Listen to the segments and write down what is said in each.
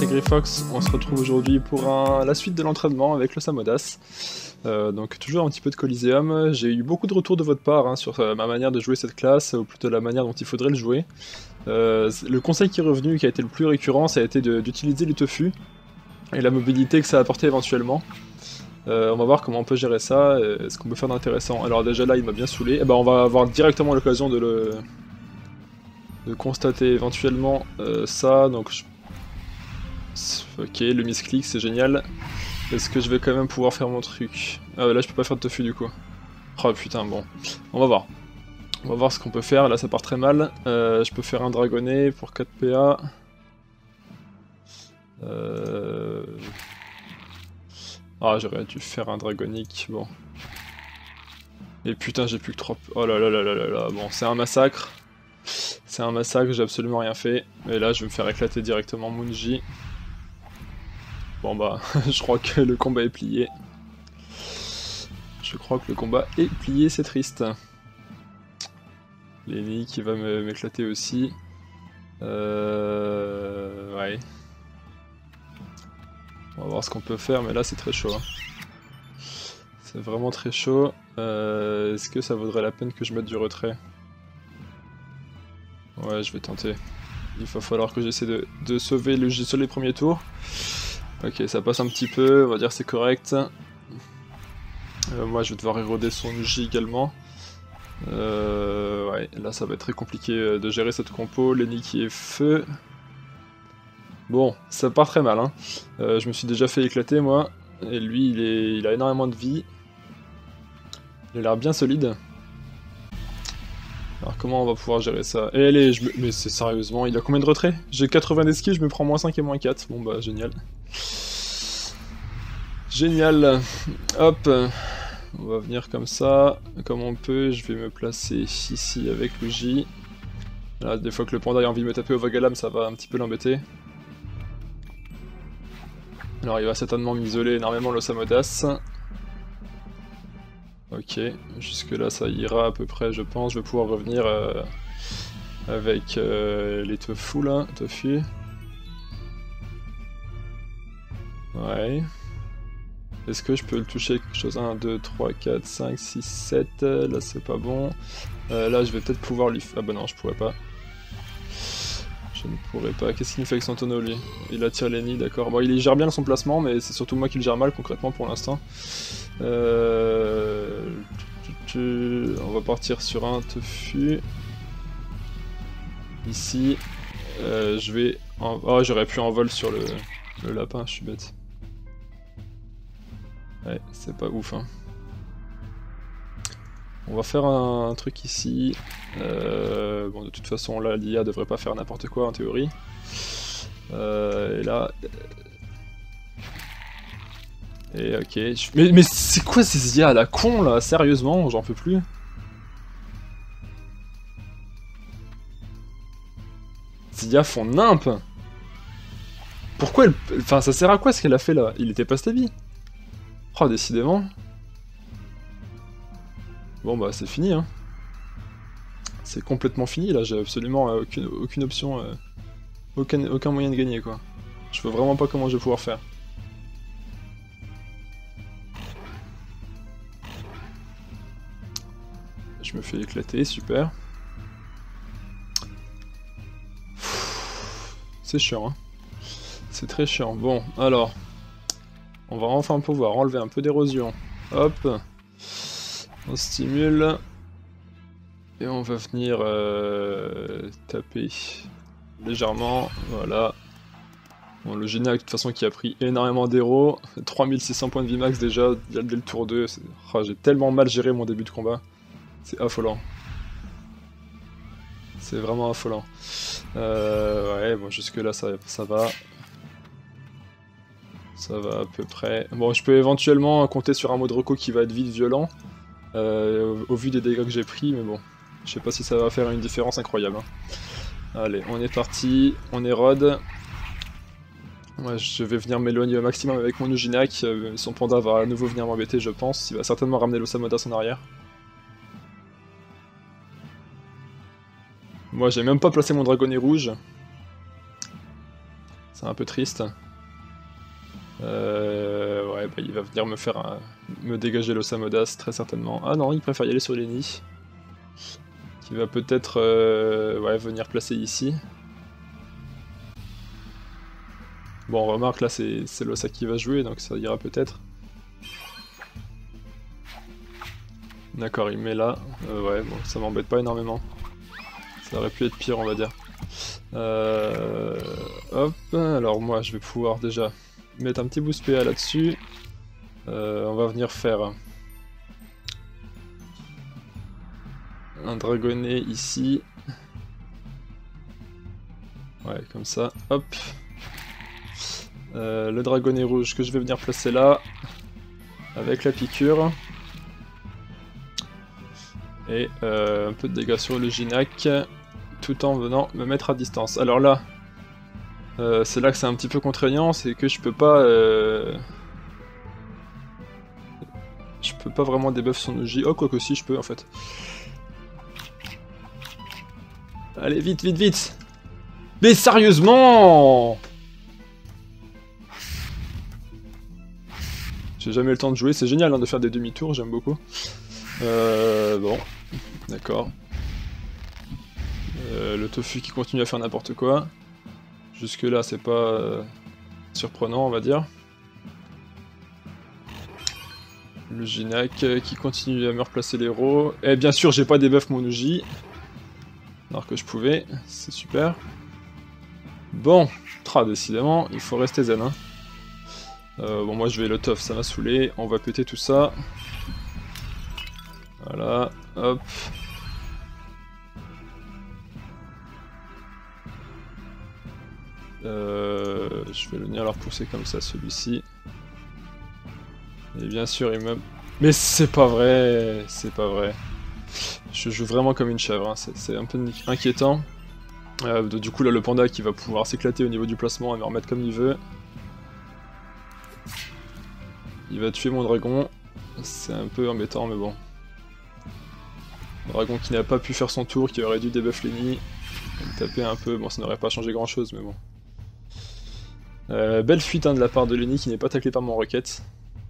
Grifox, on se retrouve aujourd'hui pour la suite de l'entraînement avec le Samodas. Donc toujours un petit peu de Coliseum. J'ai eu beaucoup de retours de votre part sur ma manière de jouer cette classe, ou plutôt la manière dont il faudrait le jouer. Le conseil qui est revenu, qui a été le plus récurrent, ça a été d'utiliser les tofu et la mobilité que ça a apporté éventuellement. On va voir comment on peut gérer ça, ce qu'on peut faire d'intéressant. Alors déjà là il m'a bien saoulé, et ben on va avoir directement l'occasion de constater éventuellement ça, donc ok, le misclick c'est génial. Est-ce que je vais quand même pouvoir faire mon truc? Là je peux pas faire de tofu du coup. Oh putain, bon, on va voir. On va voir ce qu'on peut faire, là ça part très mal. Je peux faire un dragonnet pour 4 PA. Ah, j'aurais dû faire un dragonique, bon. Et putain, j'ai plus que 3... Oh là là là là là là, bon, c'est un massacre. C'est un massacre, j'ai absolument rien fait. Et là, je vais me faire éclater directement Munji. Bon bah, je crois que le combat est plié. Je crois que le combat est plié, c'est triste. Lenny qui va m'éclater aussi. Ouais. On va voir ce qu'on peut faire, mais là c'est très chaud. Hein. C'est vraiment très chaud. Est-ce que ça vaudrait la peine que je mette du retrait? Ouais, je vais tenter. Il va falloir que j'essaie de sauver le J sur les premiers tours. Ok, ça passe un petit peu, on va dire c'est correct. Moi je vais devoir éroder son J également. Ouais, là ça va être très compliqué de gérer cette compo. Lenny qui est feu. Bon, ça part très mal. Hein. Je me suis déjà fait éclater moi. Et lui il a énormément de vie. Il a l'air bien solide. Alors comment on va pouvoir gérer ça? Et allez, mais c'est sérieusement, il a combien de retrait? J'ai 80 d'esquive, je me prends moins 5 et moins 4. Bon bah génial. Génial. Hop. On va venir comme ça, comme on peut. Je vais me placer ici avec le J. Là, des fois que le panda a envie de me taper au Vagalam, ça va un petit peu l'embêter. Alors il va certainement m'isoler énormément le Samodas. Ok, jusque là ça ira à peu près je pense, je vais pouvoir revenir avec les tofu là, tofu. Ouais. Est-ce que je peux le toucher quelque chose? 1, 2, 3, 4, 5, 6, 7, là c'est pas bon. Là je vais peut-être pouvoir lui... Ah bah non, je pourrais pas. Je ne pourrais pas. Qu'est-ce qu'il me fait avec son tonneau lui? Il attire Lenny, d'accord. Bon, il gère bien son placement, mais c'est surtout moi qui le gère mal concrètement pour l'instant. On va partir sur un tofu. Ici. Je vais... Oh, j'aurais pu en vol sur le lapin, je suis bête. Ouais, c'est pas ouf, hein. On va faire un truc ici. Bon, de toute façon, là, l'IA devrait pas faire n'importe quoi en théorie. Et là... Et ok... Mais c'est quoi ces IA à la con, là? Sérieusement, j'en peux plus. Ces IA font nimp. Pourquoi elle... Enfin, ça sert à quoi ce qu'elle a fait, là? Il était pas stabby. Oh, décidément. Bon bah c'est fini hein. C'est complètement fini là, j'ai absolument aucune option, aucun moyen de gagner quoi. Je vois vraiment pas comment je vais pouvoir faire. Je me fais éclater, super. C'est chiant hein. C'est très chiant. Bon, alors. On va enfin pouvoir enlever un peu d'érosion. Hop. On stimule. Et on va venir taper légèrement. Voilà. Bon, le Ginac, de toute façon, qui a pris énormément d'héros. 3600 points de vie max déjà, dès le tour 2. Oh, j'ai tellement mal géré mon début de combat. C'est affolant. C'est vraiment affolant. Ouais, bon, jusque-là, ça va. Ça va à peu près. Bon, je peux éventuellement compter sur un Modroko qui va être vite violent. Au vu des dégâts que j'ai pris, mais bon. Je sais pas si ça va faire une différence incroyable. Hein. Allez, on est parti, on érode. Ouais, je vais venir m'éloigner au maximum avec mon Ujinak. Son panda va à nouveau venir m'embêter, je pense. Il va certainement ramener le Samodas en arrière. Moi, j'ai même pas placé mon dragonnet rouge. C'est un peu triste. Ouais, bah, il va venir me faire me dégager l'Osamodas, très certainement. Ah non, il préfère y aller sur Lenny. Qui va peut-être ouais, venir placer ici. Bon, remarque, là, c'est l'Osa qui va jouer, donc ça ira peut-être. D'accord, il met là. Ouais, bon, ça m'embête pas énormément. Ça aurait pu être pire, on va dire. Hop, alors moi, je vais pouvoir déjà mettre un petit boost PA là-dessus. On va venir faire un dragonnet ici. Ouais, comme ça, hop. Le dragonnet rouge que je vais venir placer là, avec la piqûre. Et un peu de dégâts sur le Ginac, tout en venant me mettre à distance. Alors là, c'est là que c'est un petit peu contraignant, c'est que je peux pas... Je peux pas vraiment debuff son Uji. Oh, quoi que si, je peux en fait. Allez, vite, vite, vite! Mais sérieusement! J'ai jamais eu le temps de jouer, c'est génial hein, de faire des demi-tours, j'aime beaucoup. Bon, d'accord. Le tofu qui continue à faire n'importe quoi. Jusque là, c'est pas surprenant, on va dire. Le Ginac qui continue à me replacer l'héros. Et bien sûr, j'ai pas debuff mon Uji. Alors que je pouvais, c'est super. Bon, décidément, il faut rester zen. Hein. Bon, moi je vais le tof, ça m'a saoulé. On va péter tout ça. Voilà, hop. Je vais venir leur pousser comme ça, celui-ci. Et bien sûr, il me... Mais c'est pas vrai, c'est pas vrai. Je joue vraiment comme une chèvre, hein. C'est un peu inquiétant. Du coup, là, le panda qui va pouvoir s'éclater au niveau du placement et me remettre comme il veut. Il va tuer mon dragon. C'est un peu embêtant, mais bon. Dragon qui n'a pas pu faire son tour, qui aurait dû debuff Lenny. Taper un peu, bon, ça n'aurait pas changé grand-chose, mais bon. Belle fuite hein, de la part de Lenny qui n'est pas taclé par mon Rocket.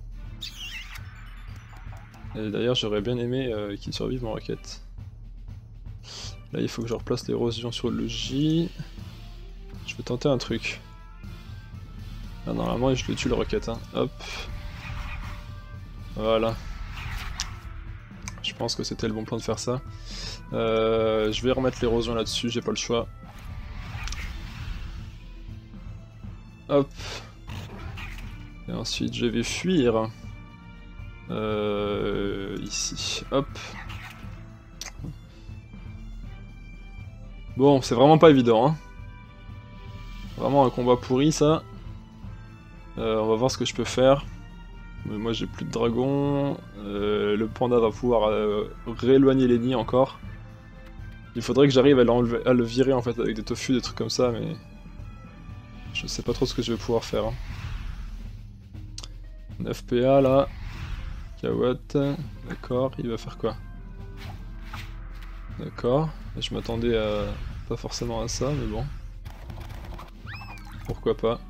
Et d'ailleurs, j'aurais bien aimé qu'il survive mon Rocket. Là, il faut que je replace l'érosion sur le J. Je vais tenter un truc. Là, normalement, je le tue le Rocket. Hein. Hop. Voilà. Je pense que c'était le bon plan de faire ça. Je vais remettre l'érosion là-dessus, j'ai pas le choix. Hop. Et ensuite, je vais fuir. Ici. Hop. Bon, c'est vraiment pas évident. Hein. Vraiment un combat pourri, ça. On va voir ce que je peux faire. Mais moi j'ai plus de dragon, le panda va pouvoir rééloigner Lenny encore. Il faudrait que j'arrive à le virer en fait avec des tofu, des trucs comme ça, mais je sais pas trop ce que je vais pouvoir faire. Hein. 9 PA là, Kawatt, d'accord, il va faire quoi? D'accord, je m'attendais à... pas forcément à ça, mais bon. Pourquoi pas.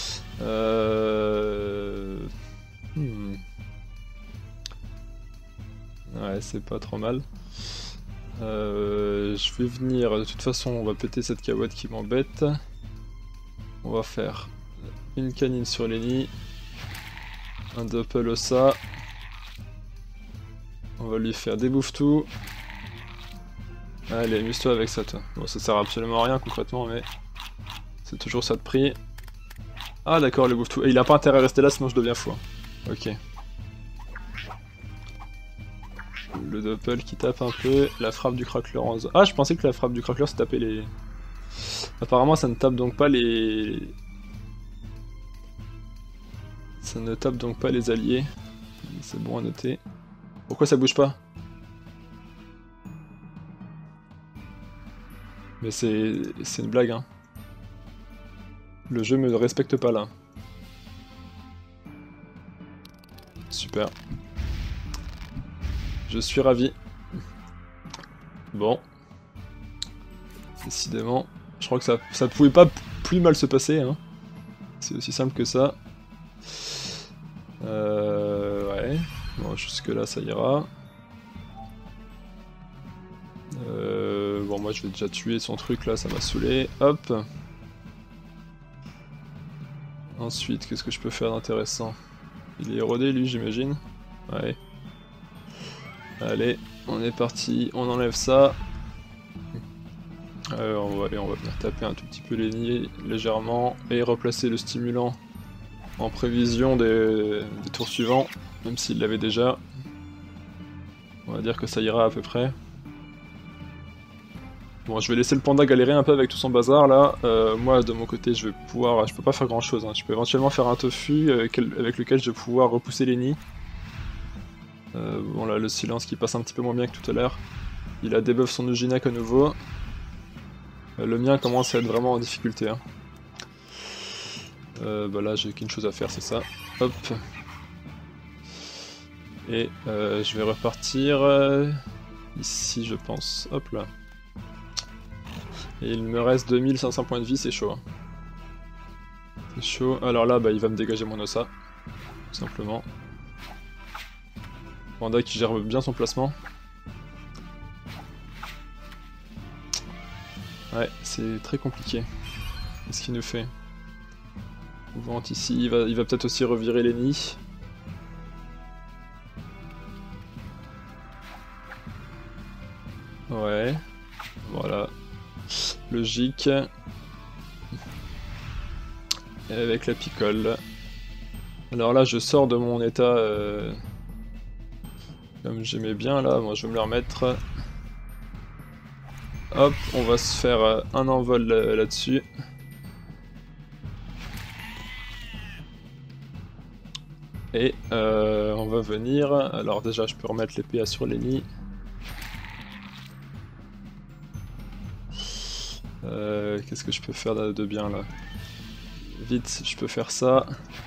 Ouais, c'est pas trop mal. Je vais venir, de toute façon on va péter cette Kawatt qui m'embête. On va faire une canine sur Lenny. Un doppel Osa. On va lui faire des bouffe-tout. Allez, amuse-toi avec ça toi. Bon, ça sert absolument à rien concrètement, mais c'est toujours ça de prix. Ah d'accord, le bouffe-tout. Et il a pas intérêt à rester là, sinon je deviens fou. Ok. Le doppel qui tape un peu, la frappe du crackler en zone. Ah, je pensais que la frappe du crackler se tapait les... Apparemment ça ne tape donc pas les... Ça ne tape donc pas les alliés. C'est bon à noter. Pourquoi ça bouge pas? Mais c'est une blague hein. Le jeu me respecte pas là. Super. Je suis ravi. Bon. Décidément. Je crois que ça pouvait pas plus mal se passer. Hein. c'est aussi simple que ça. Ouais. Bon, jusque là ça ira. Bon, moi je vais déjà tuer son truc là, ça m'a saoulé. Hop. Ensuite, qu'est-ce que je peux faire d'intéressant? Il est érodé lui, j'imagine. Ouais. Allez, on est parti, on enlève ça. On va venir taper un tout petit peu les nids légèrement et replacer le stimulant en prévision des tours suivants, même s'il l'avait déjà. On va dire que ça ira à peu près. Bon, je vais laisser le panda galérer un peu avec tout son bazar là. Moi de mon côté je peux pas faire grand chose, hein. Je peux éventuellement faire un tofu avec lequel je vais pouvoir repousser les nids. Bon là le silence qui passe un petit peu moins bien que tout à l'heure. Il a debuff son Uginac à nouveau. Le mien commence à être vraiment en difficulté, hein. Bah là j'ai qu'une chose à faire, c'est ça. Hop. Et je vais repartir ici je pense. Hop là. Et il me reste 2500 points de vie, c'est chaud, hein. C'est chaud. Alors là bah il va me dégager mon ossa. Tout simplement. Panda qui gère bien son placement. Ouais, c'est très compliqué. Qu'est-ce qu'il nous fait? Ouvante ici, il va peut-être aussi revirer les nids. Ouais, voilà. Logique. Et avec la picole. Alors là, je sors de mon état comme j'aimais bien là. Moi, je vais me le remettre. Hop, on va se faire un envol là-dessus. Et on va venir. Alors déjà, je peux remettre les PA sur les nids. Qu'est-ce que je peux faire de bien là? Vite, je peux faire ça.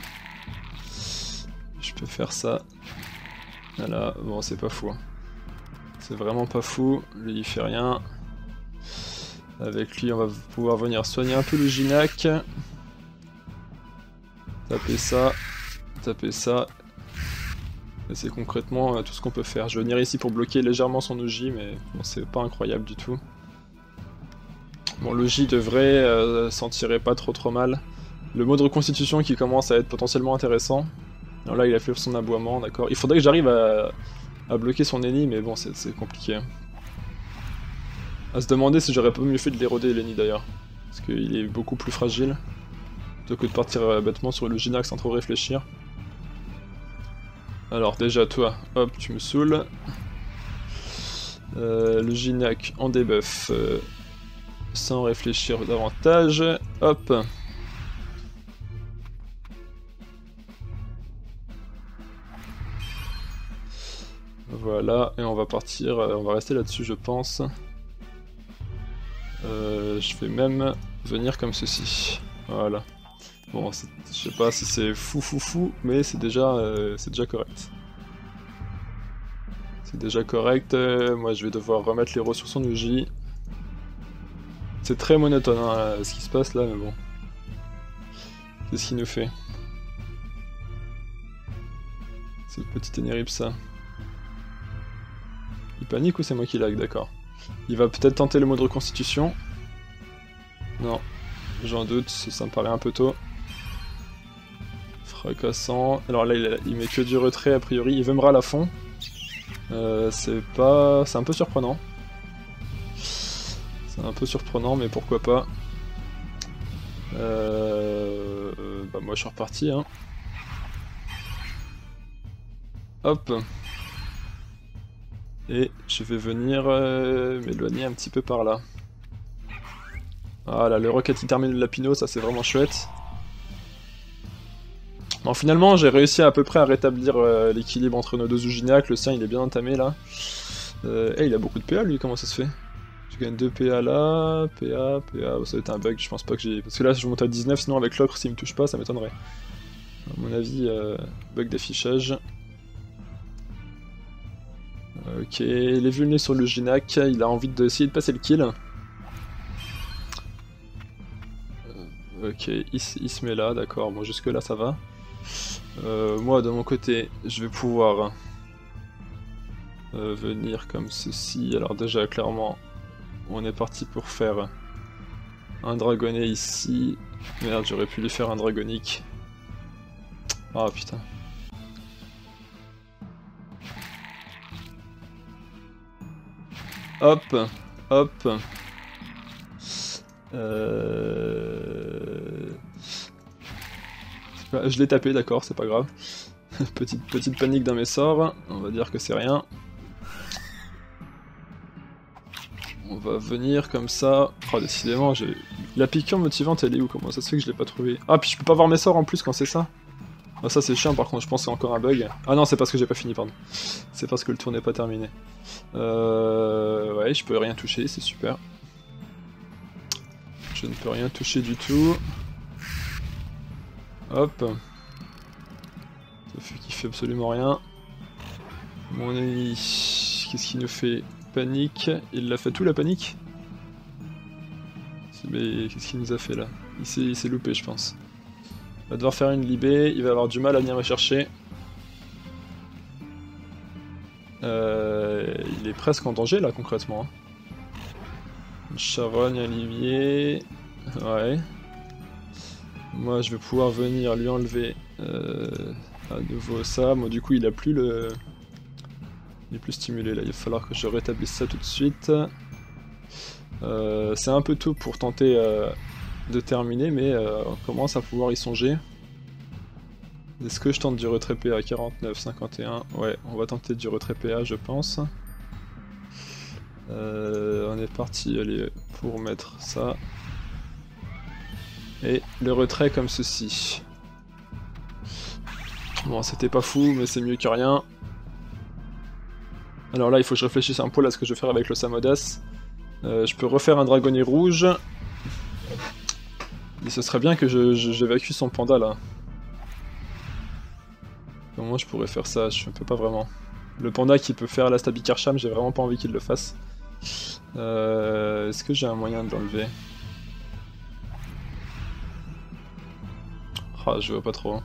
Je peux faire ça. Voilà, bon, c'est pas fou, hein. C'est vraiment pas fou. Lui, il fait rien. Avec lui, on va pouvoir venir soigner un peu le Ginac. Taper ça. Taper ça. Et c'est concrètement tout ce qu'on peut faire. Je vais venir ici pour bloquer légèrement son Uji, mais bon, c'est pas incroyable du tout. Bon, le J devrait s'en tirer pas trop mal. Le mot de reconstitution qui commence à être potentiellement intéressant. Alors là, il a fait son aboiement, d'accord. Il faudrait que j'arrive à bloquer son ennemi, mais bon, c'est compliqué. À se demander si j'aurais pas mieux fait de l'éroder, l'ennemi d'ailleurs. Parce qu'il est beaucoup plus fragile. Plutôt que de partir bêtement sur le Ginac sans trop réfléchir. Alors déjà, toi, hop, tu me saoules. Le Ginac en debuff. Sans réfléchir davantage. Hop. Voilà, et on va partir, on va rester là-dessus je pense. Je vais même venir comme ceci. Voilà. Bon, je sais pas si c'est fou, mais c'est déjà correct. C'est déjà correct, moi je vais devoir remettre l'héros sur son Uji. C'est très monotone hein, ce qui se passe là, mais bon. Qu'est-ce qu'il nous fait? C'est le petit Enerip ça. Il panique ou c'est moi qui lag? D'accord. Il va peut-être tenter le mode reconstitution. Non, j'en doute, ça me paraît un peu tôt. Fracassant. Alors là, il met que du retrait a priori. Il veut me râler à fond. C'est un peu surprenant. C'est un peu surprenant, mais pourquoi pas. Bah moi je suis reparti, hein. Hop. Et je vais venir m'éloigner un petit peu par là. Voilà, le rocket qui termine le lapino, ça c'est vraiment chouette. Bon, finalement, j'ai réussi à peu près à rétablir l'équilibre entre nos deux Uginac. Le sien, il est bien entamé là. Il a beaucoup de PA lui, comment ça se fait? Je gagne 2 PA là, PA, ça va être un bug, je pense pas que j'ai... Parce que là, je monte à 19, sinon avec l'ocre, s'il me touche pas, ça m'étonnerait. À mon avis, bug d'affichage. Ok, il est vulné sur le Ginac, il a envie d'essayer de passer le kill. Ok, il se met là, d'accord. Bon, jusque là ça va. Moi de mon côté, je vais pouvoir venir comme ceci. Alors déjà clairement, on est parti pour faire un dragonnet ici. Merde, j'aurais pu lui faire un dragonique. Ah putain. Hop, hop. Je l'ai tapé, d'accord, c'est pas grave. petite panique dans mes sorts, on va dire que c'est rien. On va venir comme ça. Oh, décidément, j'ai... La piqûre motivante, elle est où? Comment ça se fait que je l'ai pas trouvée? Ah, puis je peux pas voir mes sorts en plus quand c'est ça? Ah, ça c'est chiant par contre, je pense que c'est encore un bug. Ah non, c'est parce que j'ai pas fini, pardon. C'est parce que le tour n'est pas terminé. Ouais, je peux rien toucher, c'est super. Je ne peux rien toucher du tout. Hop. Tofu qui fait absolument rien. Mon ennemi, qu'est-ce qu'il nous fait? Panique. Il l'a fait tout la panique? Mais qu'est-ce qu'il nous a fait là? Il s'est loupé je pense. Il va devoir faire une libé, il va avoir du mal à venir me chercher. Il est presque en danger là concrètement. Une charogne, un limier... Ouais. Moi je vais pouvoir venir lui enlever à nouveau ça. Moi du coup il a plus le... Il est plus stimulé là, il va falloir que je rétablisse ça tout de suite. C'est un peu tôt pour tenter de terminer, mais on commence à pouvoir y songer. Est-ce que je tente du retrait PA 49, 51? Ouais, on va tenter du retrait PA je pense. On est parti, allez, pour mettre ça. Et le retrait comme ceci. Bon, c'était pas fou, mais c'est mieux que rien. Alors là, il faut que je réfléchisse un peu à ce que je vais faire avec le Samodas. Je peux refaire un dragonnet rouge. Et ce serait bien que j'évacue son panda là. Comment je pourrais faire ça? Je ne peux pas vraiment. Le panda qui peut faire la Stabikarsham, j'ai vraiment pas envie qu'il le fasse. Est-ce que j'ai un moyen de l'enlever? Ah, je vois pas trop.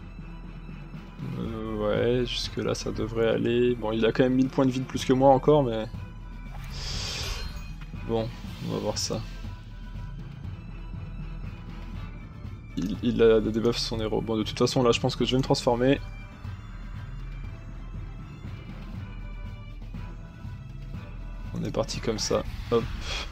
Ouais, jusque là ça devrait aller. Bon, il a quand même 1000 points de vie de plus que moi encore, mais... Bon, on va voir ça. Il a des debuffs son héros. Bon, de toute façon, là, je pense que je vais me transformer. On est parti comme ça. Hop.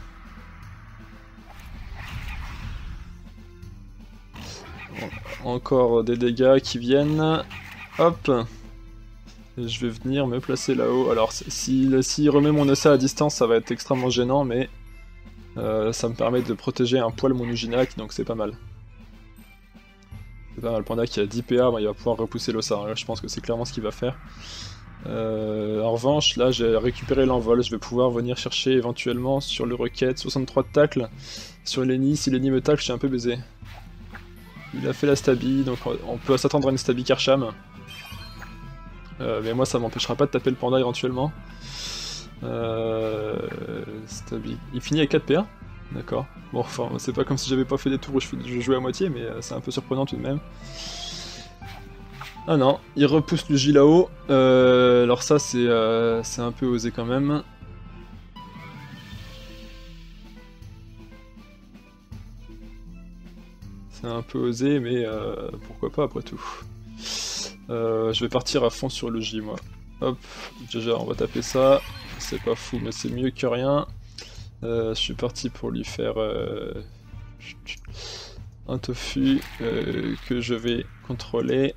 Encore des dégâts qui viennent. Hop. Et je vais venir me placer là-haut. Alors, s'il remet mon Ossa à distance, ça va être extrêmement gênant, mais ça me permet de protéger un poil mon Uginak, donc c'est pas mal. C'est pas mal. Le panda qui a 10 PA, il va pouvoir repousser l'Ossa. Là, je pense que c'est clairement ce qu'il va faire. En revanche, là, j'ai récupéré l'envol. Je vais pouvoir venir chercher éventuellement sur le requête 63 de tacle. Sur Lenny, si Lenny me tacle, je suis un peu baisé. Il a fait la stabi, donc on peut s'attendre à une stabi Karsham. Mais moi ça m'empêchera pas de taper le panda éventuellement. Stabi... Il finit avec 4 PA? D'accord. Bon, enfin, c'est pas comme si j'avais pas fait des tours où je jouais à moitié, mais c'est un peu surprenant tout de même. Ah non, il repousse le J là-haut. Alors ça c'est un peu osé quand même. C'est un peu osé, mais pourquoi pas après tout. Je vais partir à fond sur le J moi. Hop, déjà on va taper ça. C'est pas fou, mais c'est mieux que rien. Je suis parti pour lui faire un tofu que je vais contrôler.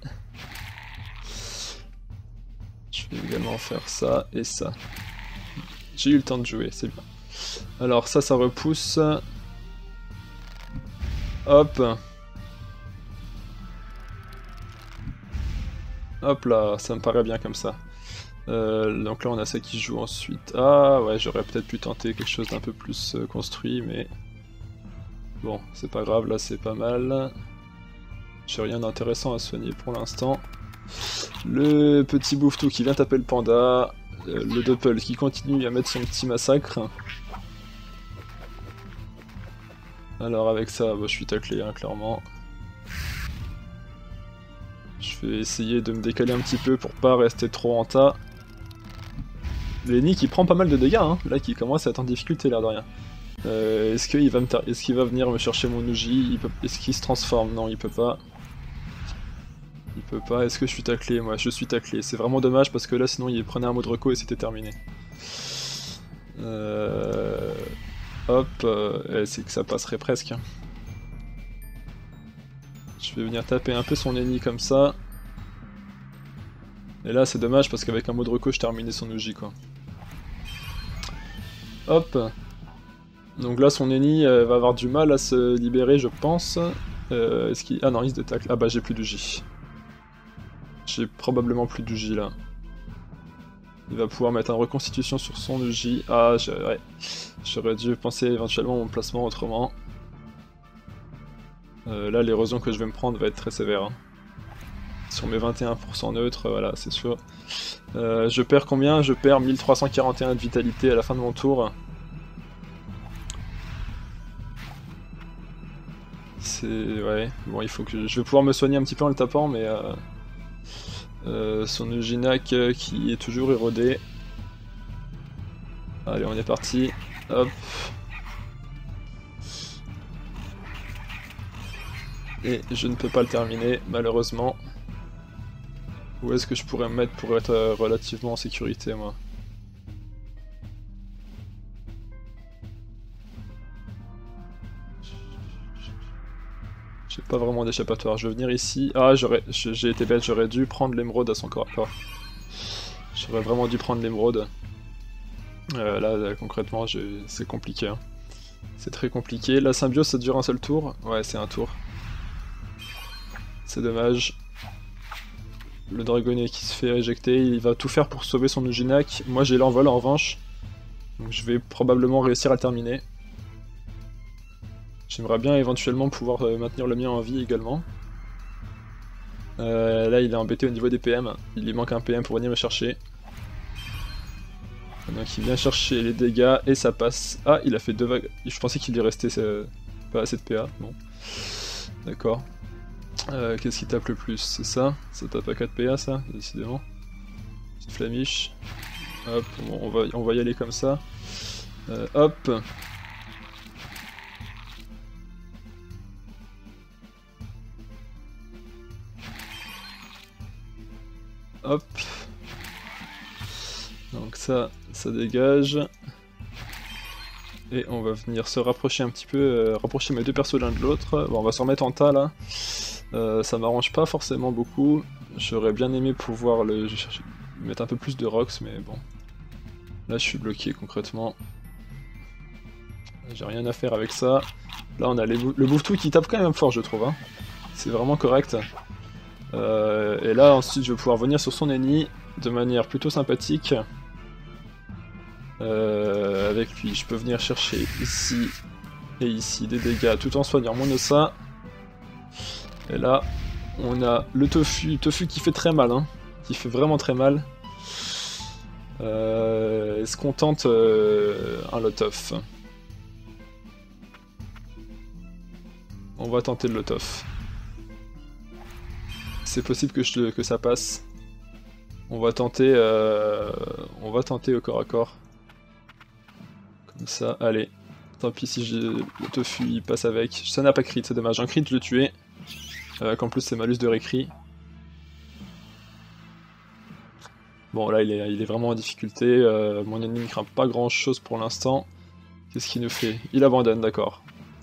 Je vais également faire ça et ça. J'ai eu le temps de jouer, c'est bien. Alors ça repousse. Hop. Hop là, ça me paraît bien comme ça. Donc là on a ça qui joue ensuite. Ah ouais, j'aurais peut-être pu tenter quelque chose d'un peu plus construit, mais... Bon, c'est pas grave, là c'est pas mal. J'ai rien d'intéressant à soigner pour l'instant. Le petit bouffetou qui vient taper le panda. Le Doppel qui continue à mettre son petit massacre. Alors avec ça, bah, je suis taclé, hein, clairement. Je vais essayer de me décaler un petit peu pour pas rester trop en tas. Lenny qui prend pas mal de dégâts, hein, là qui commence à être en difficulté l'air de rien. Est-ce qu'il va venir me chercher mon Uji? Est-ce qu'il se transforme? Non, il peut pas. Il peut pas. Est-ce que je suis taclé? Moi, je suis taclé. C'est vraiment dommage parce que là, sinon, il prenait un mot de reco et c'était terminé. Hop, c'est que ça passerait presque. Je vais venir taper un peu son ennemi comme ça. Et là, c'est dommage parce qu'avec un mot de reco, je terminais son Uji, quoi. Hop. Donc là, son ennemi va avoir du mal à se libérer, je pense. Est-ce qu'il... Ah non, il se détacle. Ah bah, j'ai plus d'Uji. J'ai probablement plus d'Uji, là. Il va pouvoir mettre une reconstitution sur son Uji. Ah, ouais. J'aurais dû penser éventuellement mon placement autrement. Là, l'érosion que je vais me prendre va être très sévère. Hein. Sur mes 21% neutres, voilà, c'est sûr. Je perds combien? Je perds 1341 de vitalité à la fin de mon tour. C'est... ouais, bon, il faut que... Je vais pouvoir me soigner un petit peu en le tapant, mais... son Ujinak qui est toujours érodé. Allez, on est parti. Hop. Et je ne peux pas le terminer, malheureusement. Où est-ce que je pourrais me mettre pour être relativement en sécurité, moi? J'ai pas vraiment d'échappatoire. Je vais venir ici. Ah, j'ai été bête, j'aurais dû prendre l'émeraude à son corps à corps. J'aurais vraiment dû prendre l'émeraude. Là, concrètement, c'est compliqué. Hein. C'est très compliqué. La symbiose, ça dure un seul tour? Ouais, c'est un tour. C'est dommage. Le dragonnet qui se fait éjecter, il va tout faire pour sauver son Ujinak. Moi, j'ai l'envol en revanche. Donc je vais probablement réussir à le terminer. J'aimerais bien éventuellement pouvoir maintenir le mien en vie également. Là, il est embêté au niveau des PM. Il lui manque un PM pour venir me chercher. Donc il vient chercher les dégâts et ça passe. Ah, il a fait 2 vagues. Je pensais qu'il lui restait pas assez de PA. Bon. D'accord. Qu'est-ce qui tape le plus? C'est ça? Ça tape à 4 PA, ça, décidément. Petite flamiche. Hop, bon, on va y aller comme ça. Hop. Hop. Donc ça dégage. Et on va venir se rapprocher un petit peu, rapprocher mes deux persos l'un de l'autre. Bon, on va se remettre en tas là. Ça m'arrange pas forcément beaucoup. J'aurais bien aimé pouvoir mettre un peu plus de rocks, mais bon. Là je suis bloqué concrètement. J'ai rien à faire avec ça. Là on a le Bouftou qui tape quand même fort, je trouve. Hein. C'est vraiment correct. Et là ensuite je vais pouvoir venir sur son ennemi de manière plutôt sympathique. Avec lui, je peux venir chercher ici et ici des dégâts tout en soignant mon Ossa. Et là, on a le Tofu qui fait très mal, hein, qui fait vraiment très mal. Est-ce qu'on tente un lot-off? On va tenter le lot-off. C'est possible que ça passe. On va tenter au corps à corps. Comme ça, allez. Tant pis si le Tofu il passe avec. Ça n'a pas crit, c'est dommage. Un crit, je le tuais. Qu'en plus, c'est malus de récrit. Bon, là, il est vraiment en difficulté. Mon ennemi ne craint pas grand chose pour l'instant. Qu'est-ce qu'il nous fait? Il abandonne, d'accord.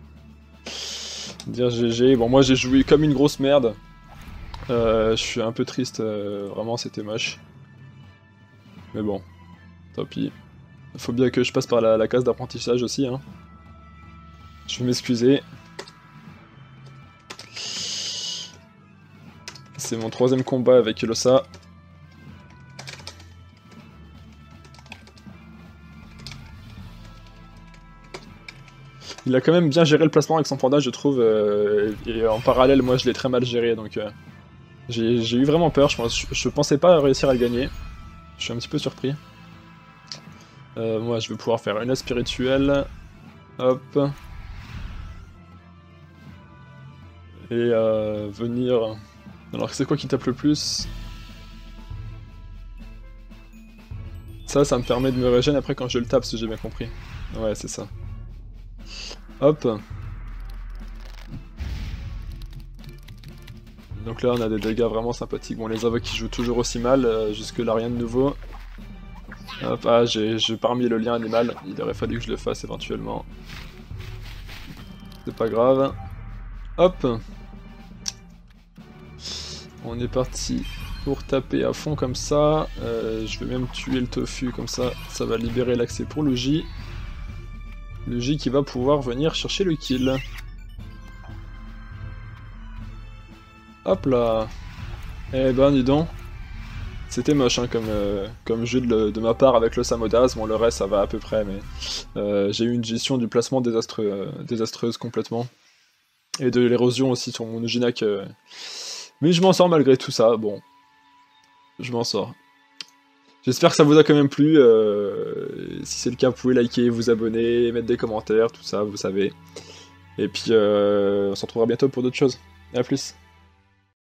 Dire GG. Bon, moi, j'ai joué comme une grosse merde. Je suis un peu triste. Vraiment, c'était moche. Mais bon, tant pis. Faut bien que je passe par la case d'apprentissage aussi, hein. Je vais m'excuser. C'est mon 3ème combat avec Elosa. Il a quand même bien géré le placement avec son panda, je trouve. Et en parallèle, moi, je l'ai très mal géré, donc... j'ai eu vraiment peur, je pensais pas réussir à le gagner. Je suis un petit peu surpris. Moi je vais pouvoir faire une spirituelle. Hop. et venir... Alors c'est quoi qui tape le plus? Ça me permet de me régénérer après quand je le tape, si j'ai bien compris. Ouais, c'est ça. Hop. Donc là, on a des dégâts vraiment sympathiques. Bon, les invoques qui jouent toujours aussi mal, jusque là, rien de nouveau. Hop, ah, j'ai pas remis le lien animal, il aurait fallu que je le fasse éventuellement. C'est pas grave. Hop. On est parti pour taper à fond comme ça. Je vais même tuer le tofu comme ça, ça va libérer l'accès pour le J. Le J qui va pouvoir venir chercher le kill. Hop là. Eh ben dis donc. C'était moche hein, comme jeu de ma part avec le Samodaz. Bon le reste ça va à peu près mais j'ai eu une gestion du placement désastreuse complètement. Et de l'érosion aussi sur mon Ujinac. Mais je m'en sors malgré tout ça, bon. Je m'en sors. J'espère que ça vous a quand même plu. Si c'est le cas, vous pouvez liker, vous abonner, mettre des commentaires, tout ça, vous savez. Et puis on se retrouvera bientôt pour d'autres choses. A plus.